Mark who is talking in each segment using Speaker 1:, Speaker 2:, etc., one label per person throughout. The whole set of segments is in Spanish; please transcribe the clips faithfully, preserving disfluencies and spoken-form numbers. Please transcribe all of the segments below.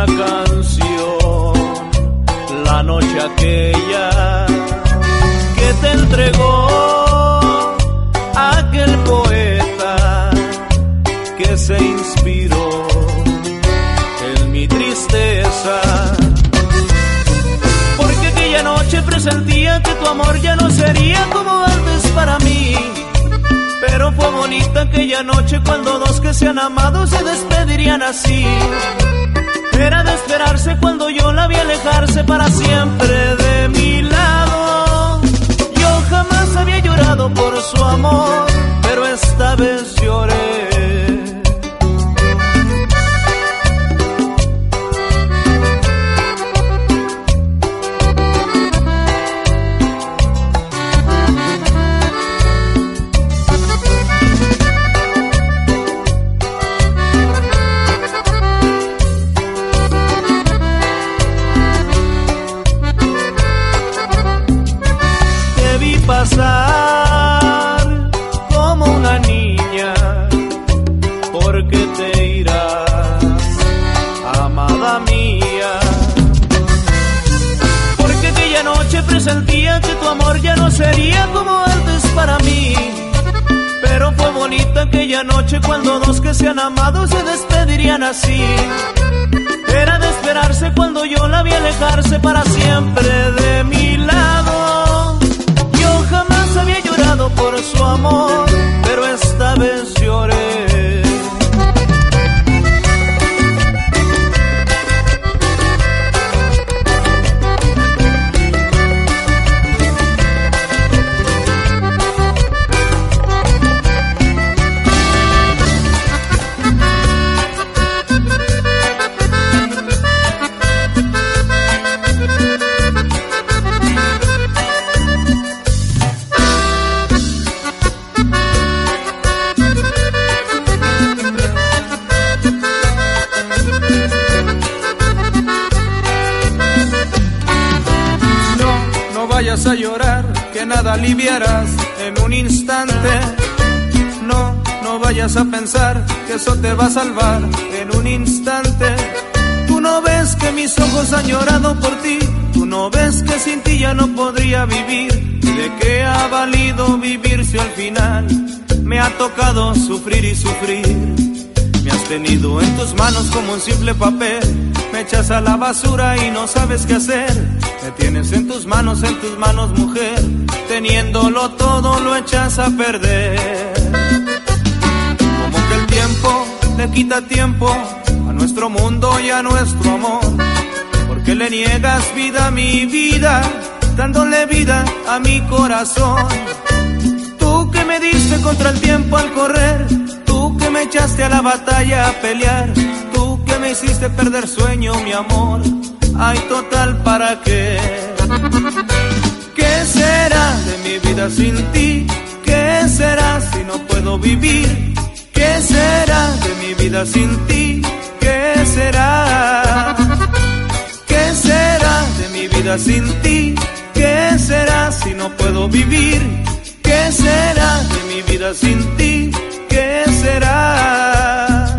Speaker 1: una canción, la noche aquella que te entregó aquel poeta que se inspiró en mi tristeza. Porque aquella noche presentía que tu amor ya no sería como antes para mí. Pero fue bonita aquella noche cuando dos que se han amado se despedirían así. Era de esperarse cuando yo la vi alejarse para siempre de mi lado. Yo jamás había llorado por su amor, pero esta vez lloré. Pasar como una niña, porque te irás, amada mía. Porque aquella noche presentía que tu amor ya no sería como antes para mí. Pero fue bonita aquella noche cuando dos que se han amado se despedirían así. Era de esperarse cuando yo la vi alejarse para siempre de mi lado. Jamás había llorado por su amor, pero esta vez lloré.
Speaker 2: A llorar, que nada aliviarás en un instante. No, no vayas a pensar que eso te va a salvar en un instante. Tú no ves que mis ojos han llorado por ti. Tú no ves que sin ti ya no podría vivir. ¿De qué ha valido vivir si al final me ha tocado sufrir y sufrir? Me has tenido en tus manos como un simple papel. Me echas a la basura y no sabes qué hacer. Me tienes en tus manos, en tus manos, mujer. Teniéndolo todo lo echas a perder. Como que el tiempo le quita tiempo a nuestro mundo y a nuestro amor. Porque le niegas vida a mi vida, dándole vida a mi corazón. Tú que me diste contra el tiempo al correr, tú que me echaste a la batalla a pelear, tú que me hiciste perder sueño, mi amor. Ay, total, ¿para qué? ¿Qué será de mi vida sin ti? ¿Qué será si no puedo vivir? ¿Qué será de mi vida sin ti? ¿Qué será? ¿Qué será de mi vida sin ti? ¿Qué será si no puedo vivir? ¿Qué será de mi vida sin ti? ¿Qué será?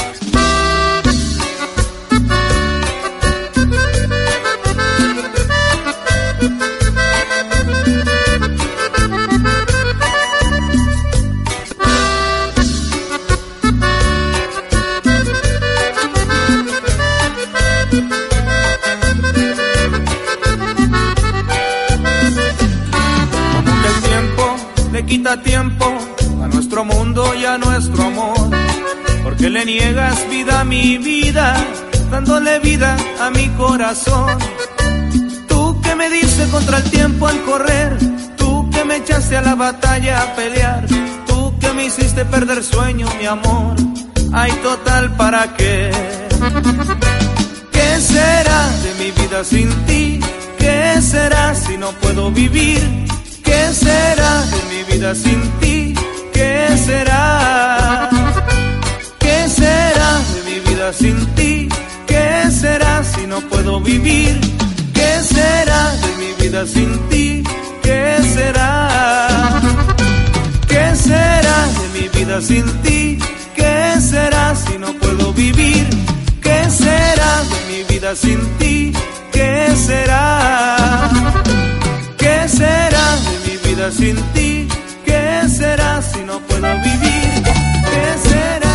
Speaker 2: Quita tiempo a nuestro mundo y a nuestro amor, porque le niegas vida a mi vida, dándole vida a mi corazón. Tú que me diste contra el tiempo al correr, tú que me echaste a la batalla a pelear, tú que me hiciste perder sueño, mi amor. Ay, total, ¿para qué? ¿Qué será de mi vida sin ti? ¿Qué será si no puedo vivir? ¿Qué será de mi vida sin ti? ¿Qué será? ¿Qué será de mi vida sin ti? ¿Qué será si no puedo vivir? ¿Qué será de mi vida sin ti? ¿Qué será? ¿Qué será de mi vida sin ti? ¿Qué será si no puedo vivir? ¿Qué será de mi vida sin ti, ¿qué será? ¿Qué será de mi vida sin ti? ¿Qué será si no puedo vivir? ¿Qué será?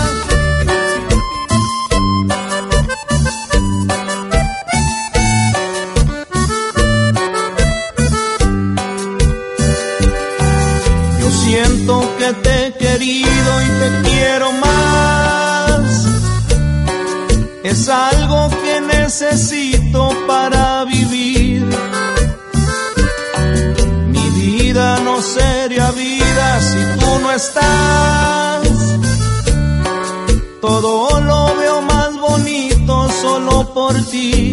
Speaker 1: Yo siento que te he querido y te quiero más. Es algo que necesito para vivir. Mi vida no sería vida si tú no estás. Todo lo veo más bonito solo por ti.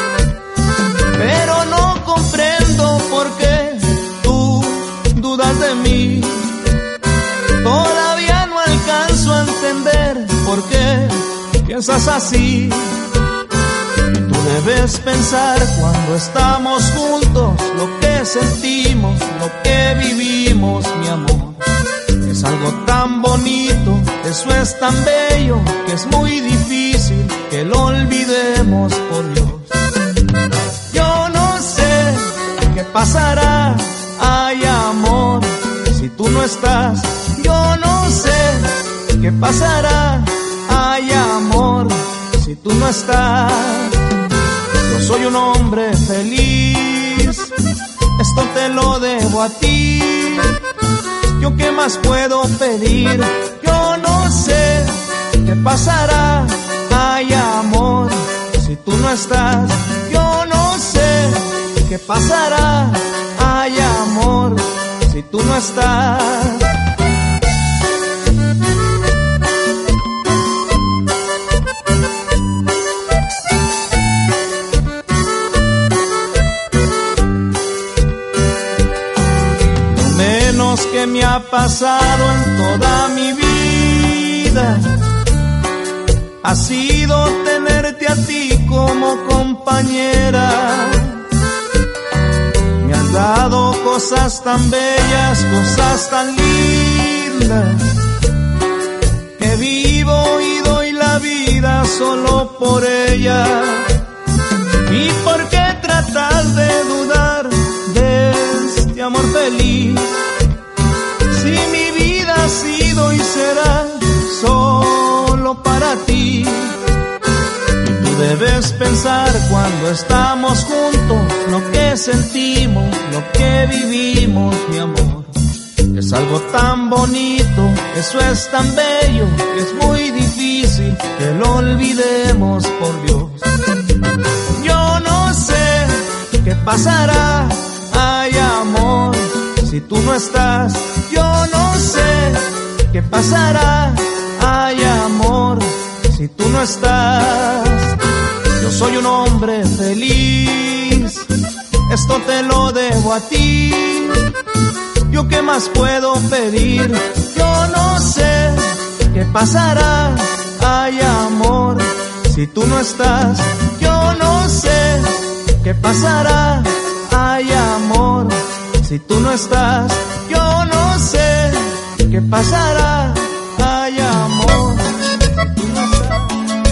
Speaker 1: Pero no comprendo por qué tú dudas de mí. Todavía no alcanzo a entender por qué piensas así. Tú debes pensar cuando estamos juntos lo que sentimos, lo que vivimos, mi amor. Es algo tan bonito, eso es tan bello, que es muy difícil que lo olvidemos, por Dios. Yo no sé qué pasará, ay amor, si tú no estás. Yo no sé qué pasará, ay amor, si tú no estás. Yo soy un hombre feliz, esto te lo debo a ti. ¿Yo qué más puedo pedir? Yo no sé qué pasará, ay amor, si tú no estás. Yo no sé qué pasará, ay amor, si tú no estás. Que me ha pasado en toda mi vida ha sido tenerte a ti como compañera. Me has dado cosas tan bellas, cosas tan lindas, que vivo y doy la vida solo por ella. ¿Y por qué tratas de dudar de este amor feliz? Si mi vida ha sido y será solo para ti. Y tú debes pensar cuando estamos juntos lo que sentimos, lo que vivimos, mi amor. Es algo tan bonito, eso es tan bello, que es muy difícil que lo olvidemos, por Dios. Yo no sé qué pasará, ay amor, si tú no estás. Yo no sé qué pasará, ay amor, si tú no estás. Yo soy un hombre feliz, esto te lo debo a ti. ¿Yo qué más puedo pedir? Yo no sé qué pasará, ay amor, si tú no estás. Yo no sé qué pasará, ay amor, si tú no estás. Yo no sé qué pasará, ay amor, si tú no estás.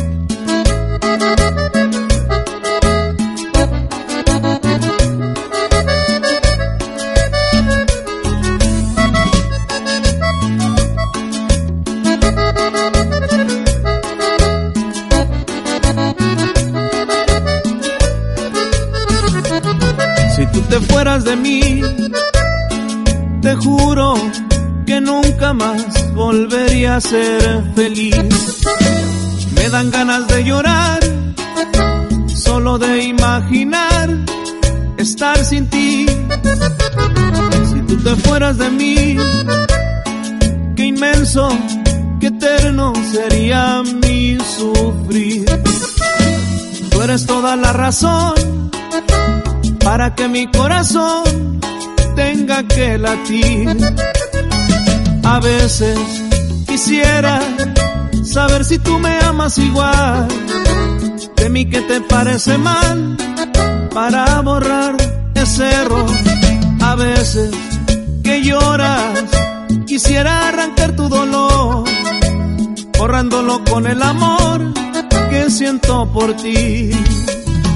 Speaker 1: Si tú te fueras de mí, te juro que nunca más volvería a ser feliz. Me dan ganas de llorar, solo de imaginar estar sin ti. Si tú te fueras de mí, qué inmenso, qué eterno sería mi sufrir. Tú eres toda la razón para que mi corazón tenga que latir. A veces quisiera saber si tú me amas igual. De mí que te parece mal, para borrar ese error. A veces que lloras, quisiera arrancar tu dolor, borrándolo con el amor que siento por ti.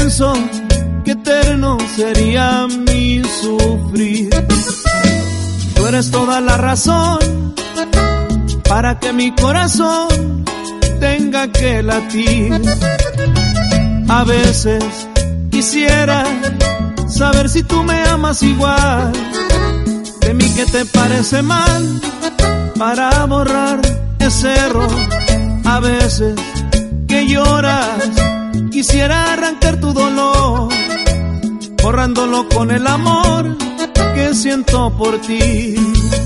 Speaker 1: pienso que eterno sería mi sufrir. Tú eres toda la razón para que mi corazón tenga que latir. A veces quisiera saber si tú me amas igual. De mí que te parece mal para borrar ese error. A veces que lloras quisiera arrancar tu dolor, borrándolo con el amor que siento por ti.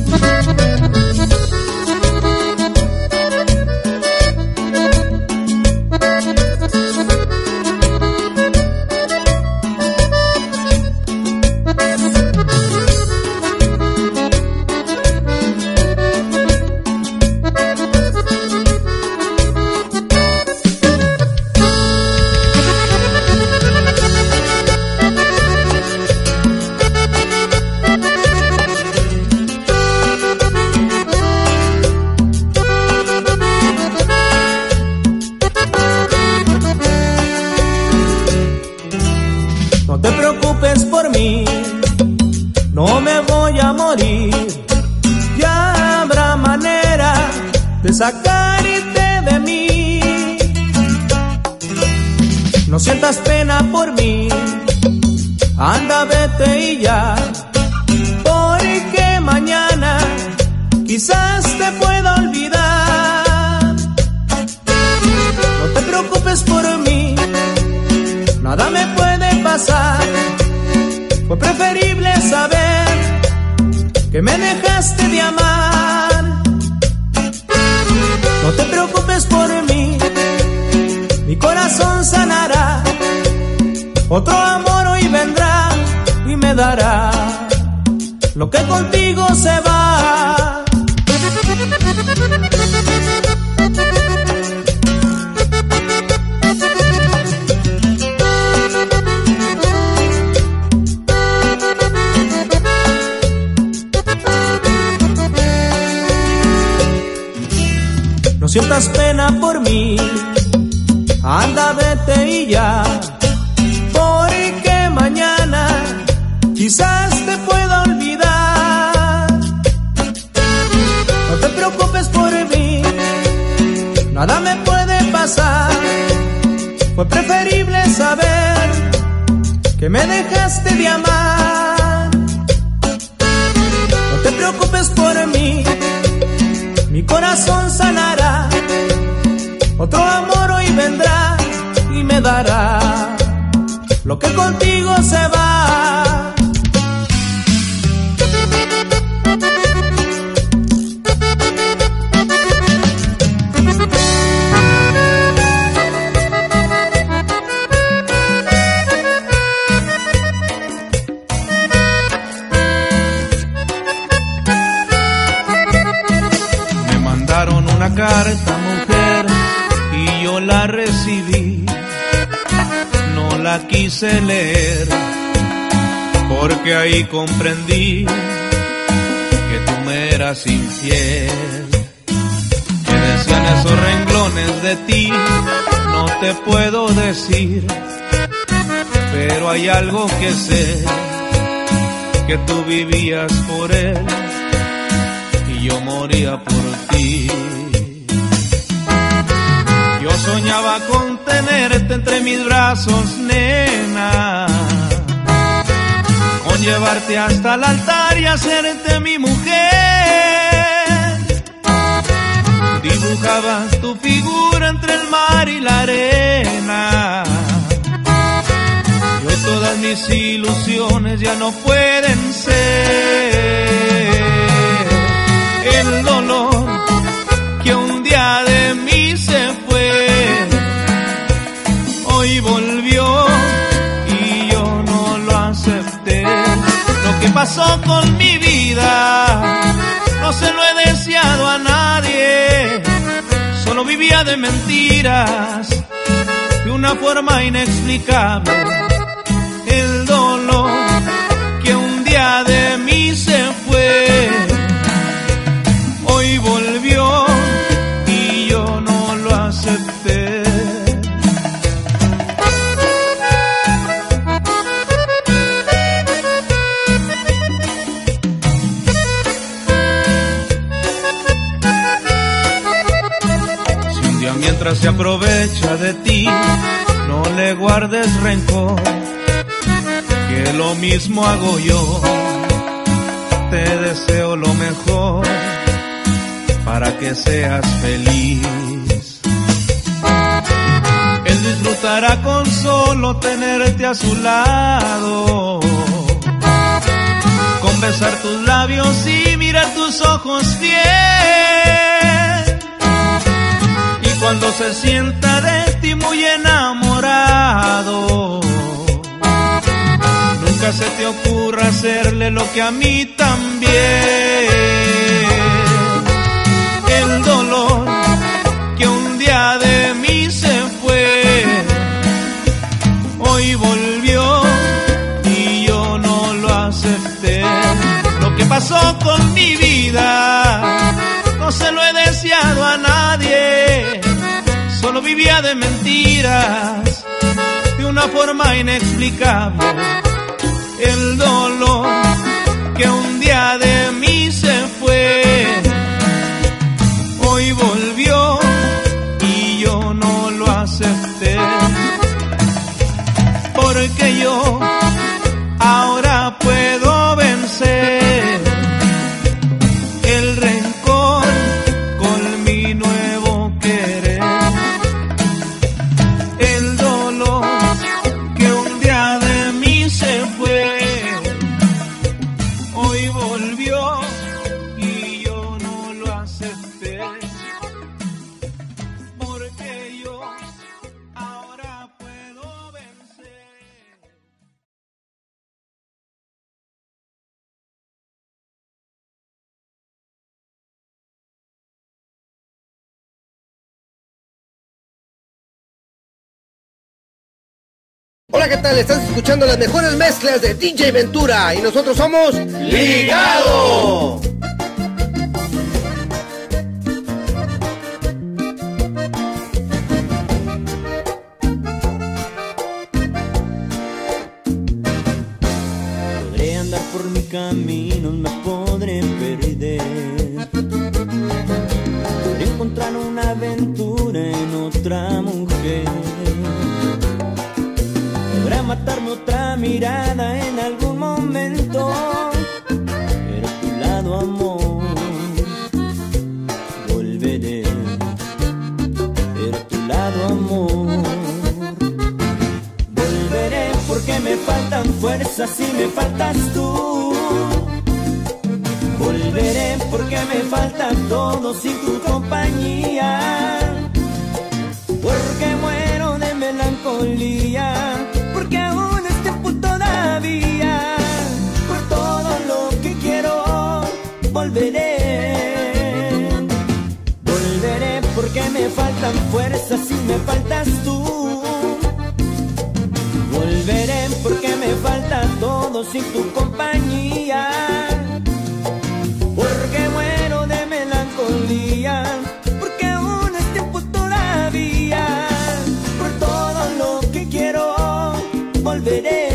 Speaker 2: No te preocupes por mí, no me voy a morir. Ya habrá manera de sacarte de mí. No sientas pena por mí, anda, vete y ya, porque mañana quizás te pueda olvidar. No te preocupes por mí, nada me puede pasar. Fue preferible saber que me dejaste de amar. No te preocupes por mí, mi corazón sanará. Otro amor hoy vendrá y me dará lo que contigo se va. No sientas pena por mí, anda, vete y ya, porque mañana quizás te pueda olvidar. No te preocupes por mí, nada me puede pasar. Fue preferible saber que me dejaste de amar. No te preocupes por mí, mi corazón sanará. Otro amor hoy vendrá y me dará lo que contigo se va.
Speaker 1: Me mandaron una carta, mujer, y yo la recibí. No la quise leer porque ahí comprendí que tú me eras infiel. Que decían esos renglones de ti, no te puedo decir, pero hay algo que sé, que tú vivías por él y yo moría por ti. Yo soñaba con tenerte entre mis brazos, nena, con llevarte hasta el altar y hacerte mi mujer. Dibujabas tu figura entre el mar y la arena, y hoy todas mis ilusiones ya no pueden ser. El dolor que un día de mí se fue, hoy volvió y yo no lo acepté. Lo que pasó con mi vida no se lo he deseado a nadie, solo vivía de mentiras de una forma inexplicable. El dolor que un día de mí se fue, hoy volvió y yo no lo acepté.
Speaker 2: se aprovecha de ti, no le guardes rencor, que lo mismo hago yo. Te deseo lo mejor para que seas feliz. Él disfrutará con solo tenerte a su lado, con besar tus labios y mirar tus ojos bien. Y cuando se sienta de ti muy enamorado, nunca se te ocurra hacerle lo que a mí también. El dolor que un día de mí se fue, hoy volvió y yo no lo acepté. Lo que pasó con mi vida no se lo he deseado a nadie, solo vivía de mentiras, de una forma inexplicable. El dolor que un día de mí se fue, hoy volvió y yo no lo acepté. Porque yo ahora puedo vencer el rencor con mi nuevo querer. El dolor que un día de mí se fue, hoy volvió y yo no lo acepté. Porque yo ahora puedo vencer.
Speaker 3: Hola, ¿qué tal? Estás escuchando las mejores mezclas de D J Ventura y nosotros somos Ligado.
Speaker 1: Podré andar por mi camino, me podré perder, podré encontrar una aventura en otra mujer, podrá matarme otra mirada en algún momento, pero a tu lado, amor, volveré. Pero a tu lado, amor, volveré, porque me faltan fuerzas y me faltas tú. Volveré porque me falta todo sin tu compañía, porque muero de melancolía, porque aún es tiempo todavía. Por todo lo que quiero, volveré. Volveré porque me faltan fuerzas y me faltas tú. Volveré porque me falta todo sin tu compañía, porque muero de melancolía, porque aún es tiempo todavía. Por todo lo que quiero, volveré.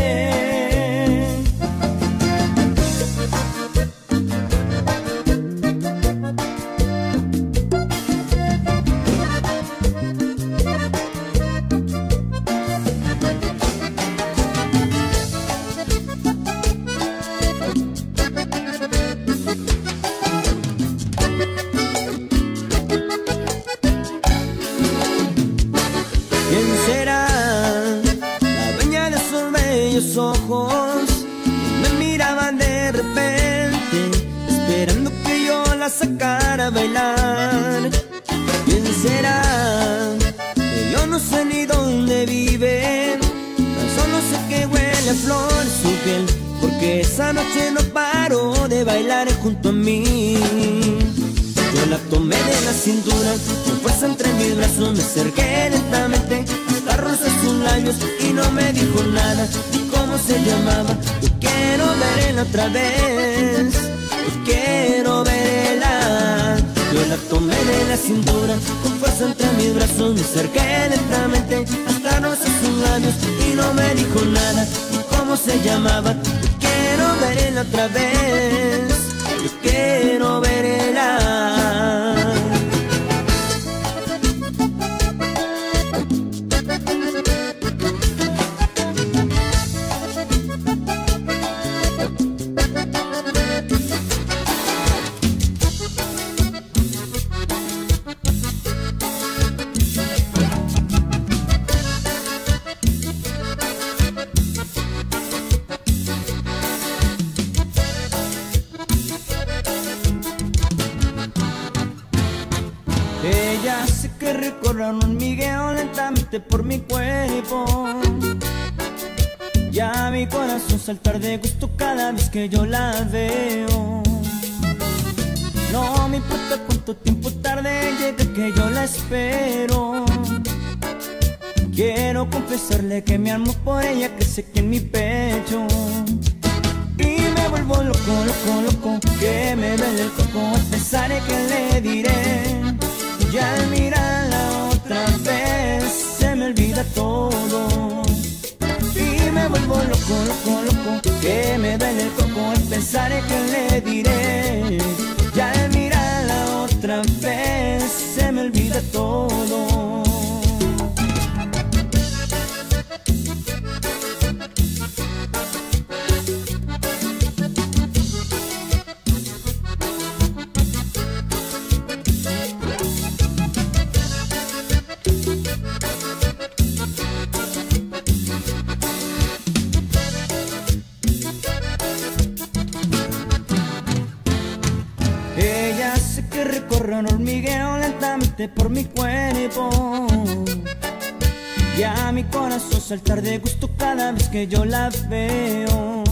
Speaker 1: ¿Quién será la dueña de esos bellos ojos que me miraban de repente, esperando que yo la sacara a bailar? ¿Quién será? Que yo no sé ni dónde vive, tan solo sé que huele a flor su piel, porque esa noche no paró de bailar junto a mí. Yo la tomé de la cintura, con fuerza entre mis brazos me acerqué lentamente hasta rozar sus labios y no me dijo nada ni cómo se llamaba. Yo quiero verla otra vez, yo quiero verla. Yo la tomé de la cintura, con fuerza entre mis brazos me acerqué lentamente hasta rozar sus labios y no me dijo nada ni cómo se llamaba. Yo quiero verla otra vez, yo quiero verla. recorran un hormigueo lentamente por mi cuerpo. Ya mi corazón saltar de gusto cada vez que yo la veo. No me importa cuánto tiempo tarde, llega que yo la espero. Quiero confesarle que mi amor por ella crece aquí en mi pecho. Y me vuelvo loco, loco, loco, que me duele el coco al pensar en que le diré. Ya al mirarla otra vez se me olvida todo. Y me vuelvo loco, loco, loco, que me duele el coco al pensar en que le diré. Ya al mirarla otra vez se me olvida todo. Ella hace que recorra un hormigueo lentamente por mi cuerpo. Ya mi corazón saltar de gusto cada vez que yo la veo.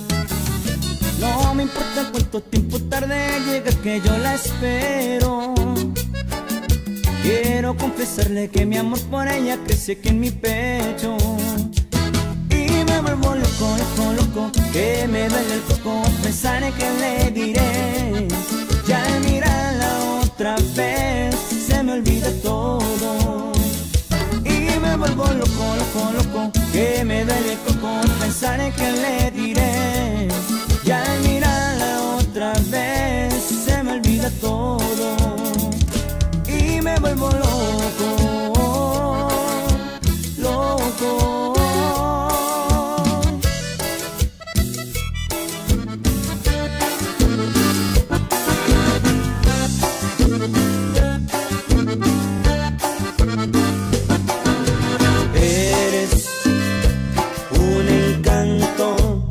Speaker 1: No me importa cuánto tiempo tarde, llega que yo la espero. Quiero confesarle que mi amor por ella crece aquí en mi pecho. Y me vuelvo loco, loco, loco, que me duele el coco pensar en que le diré. Ya al mirarla otra vez se me olvida todo. Y me vuelvo loco, loco, loco, que me duele el coco pensar en que le diré. Ya al mirarla otra vez se me olvida todo. Y me vuelvo loco, loco. Eres un encanto,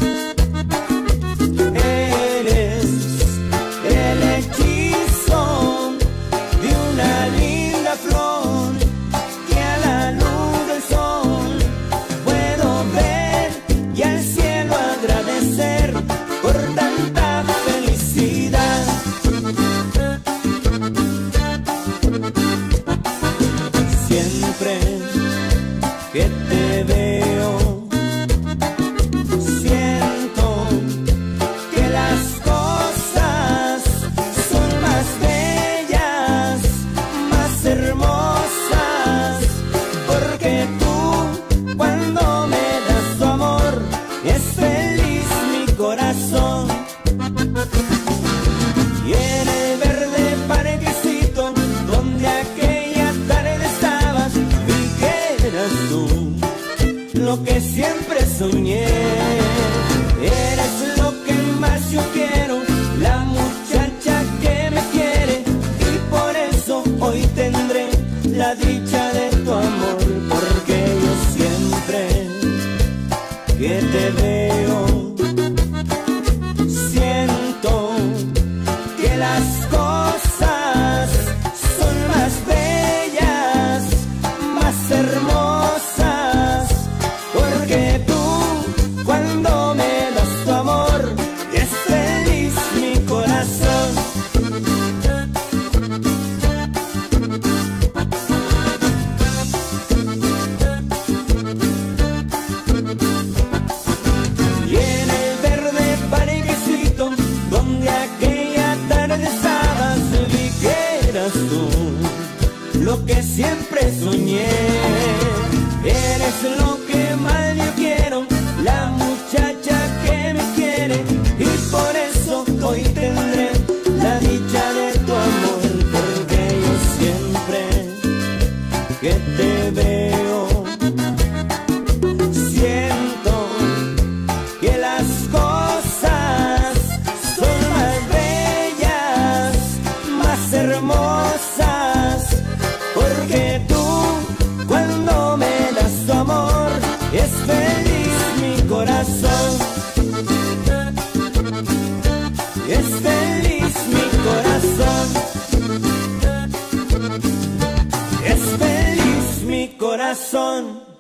Speaker 1: eres el hechizo de una linda flor que a la luz del sol puedo ver y al cielo agradecer por tanta felicidad. Siempre que te veo, siento que las cosas son más bellas, más hermosas, porque tú cuando me das tu amor es feliz mi corazón. Y en el verde parquecito donde aquella tarde estabas, vi que eras tú lo que siempre soñé. Eres lo que más yo quiero, la muchacha que me quiere, y por eso hoy tendré la dicha de tu amor, porque yo siempre que te veo siento que las cosas son más bellas, más hermosas, porque tú cuando me das tu amor es feliz mi corazón. Y en el verde parquecito donde aquella tarde estabas, vi que eras tú lo que siempre soñé. Eres lo que más yo quiero, la muchacha que me quiere, y por eso hoy tendré la dicha de tu amor, porque yo siempre que te veo siento que las cosas son más bellas, más hermosas, porque tú cuando me das tu amor es feliz mi corazón. Es feliz mi corazón. Es corazón.